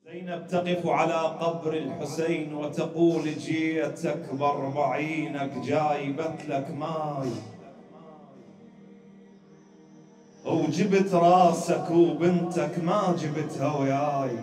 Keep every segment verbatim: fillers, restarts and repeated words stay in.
زينب تقف على قبر الحسين وتقول جيتك باربعينك جايبت لك ماي وجبت راسك وبنتك ما جبتها وياي.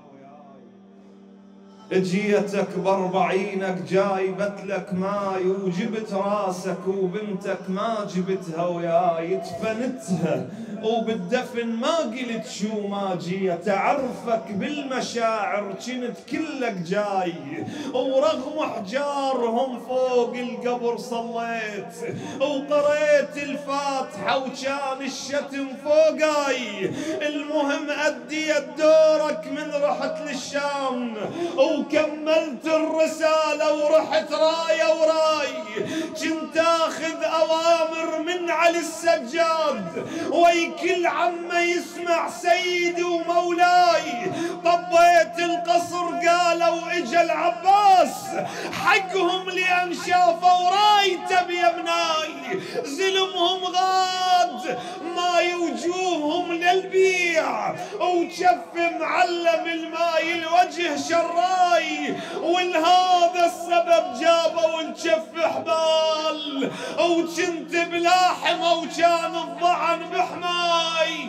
جيتك باربعينك جايبت لك ماي وجبت راسك وبنتك ما جبتها وياي. دفنتها وبالدفن ما قلت شو ما جيت، اعرفك بالمشاعر كنت كلك جاي، ورغم احجارهم فوق القبر صليت وقريت الفاتحة وكان الشتم فوقاي. المهم أديت دورك من رحت للشام وكملت الرسالة ورحت راية وراي. كنت اخذ اوامر من علي السجاد وي كل عمه يسمع سيدي ومولاي. طبيت القصر قالوا اجا العباس حقهم لان شافوا رايته بيمناي. زلمهم غاد ماي وجوههم للبيع وشف معلم الماي الوجه شراي. ولهذا السبب جابوا الجف حبال وكنت بلاحمه وكان الضعن بحماي.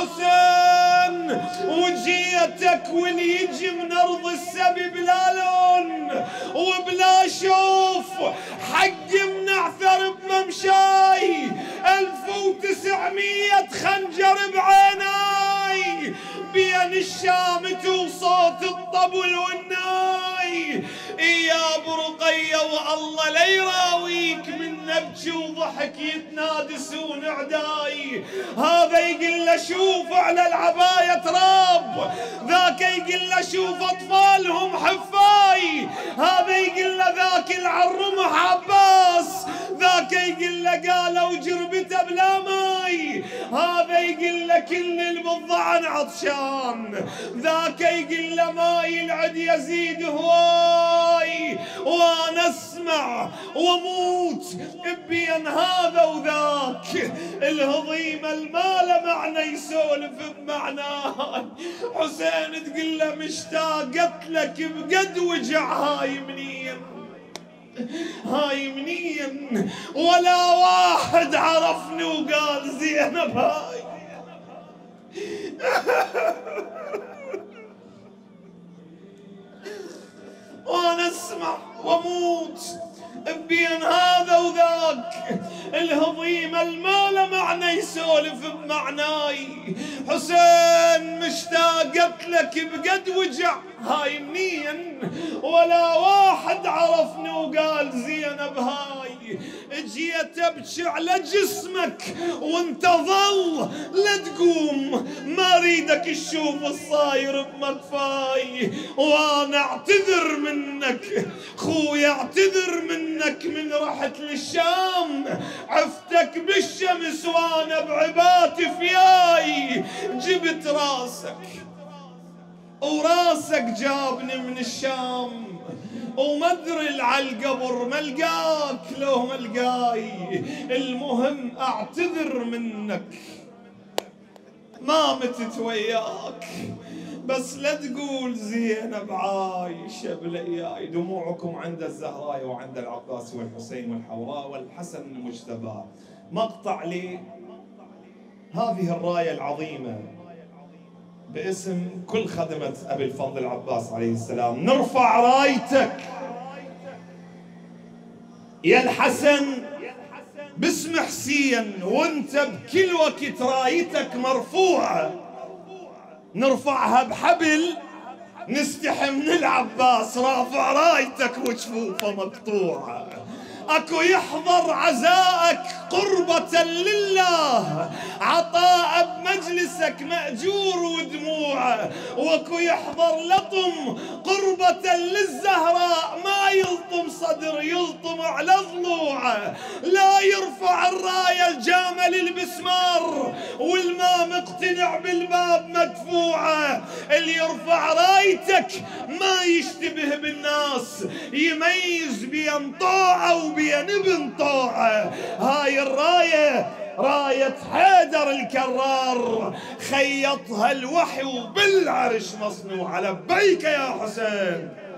حسين وجيتك واللي يجي من ارض السبي بلا لون وبلا شوف حق منعثر بممشاي. ألف وتسعمية خنجر بعيناي بين الشامت وصوت الطبل والناي. يا برقية والله لا يراويك من نبكي وضحك يتنادسون عداي. هذا يقول له شوف على العباية تراب، ذاك يقول له شوف اطفالهم حفاي، هذا يقول له ذاك العرمح عباس، ذاك يقول له قالوا جربته بلا ماي، هذا يقول له كل البضعن عطشان، ذاك يقول له ماي العد يزيد هواي. وانا اسمع واموت بين هذا وذاك. الهضيم المال معنى يسولف بمعناه. حسين تقول له مشتاقت لك بقد وجع هاي منين هاي منين، ولا واحد عرفني وقال زينب هاي. وانا اسمع واموت بين هذا وذاك. الهضيم المال معنى يسولف بمعناي. حسين مشتاقت لك بقد وجع هاي منين، ولا واحد عرفني وقال زينب هاي. جيت ابكي على جسمك وانت ظل لا تقوم، ما اريدك تشوف الصاير بمكفاي. وانا اعتذر منك خويا اعتذر منك من رحت للشام، عفتك بالشمس وانا بعباتي فياي. جبت راسك وراسك جابني من الشام، وما ادري عالقبر ملقاك لو ملقاي. المهم اعتذر منك ما متت وياك، بس لا تقول زينب عايشة بلياي. دموعكم عند الزهراء وعند العباس والحسين والحوراء والحسن المجتبى. مقطع لي هذه الراية العظيمة باسم كل خدمة أبي الفضل العباس عليه السلام. نرفع رايتك يا الحسن باسم حسين، وانت بكل وقت رايتك مرفوعة. نرفعها بحبل نستحي من العباس رافع رايتك وجفوفه مقطوعة. اكو يحضر عزائك قربة لله، عطاء بمجلسك مأجور ودموعه. واكو يحضر لطم قربة للزهراء، ما يلطم صدر يلطم على ضلوعه. لا يرفع الراية الجامل البسمار والما مقتنع بالباب مدفوعه. اللي يرفع رايتك ما يشتبه بالناس، يميز بين طاعة وبين ابن طاعة. هاي الراية راية حيدر الكرار، خيطها الوحي وبالعرش مصنوعة. لبيك يا حسين.